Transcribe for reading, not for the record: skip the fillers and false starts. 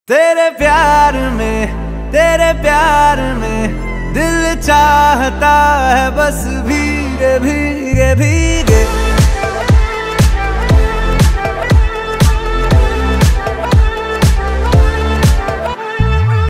तेरे प्यार में दिल चाहता है बस भीगे भीगे भीगे।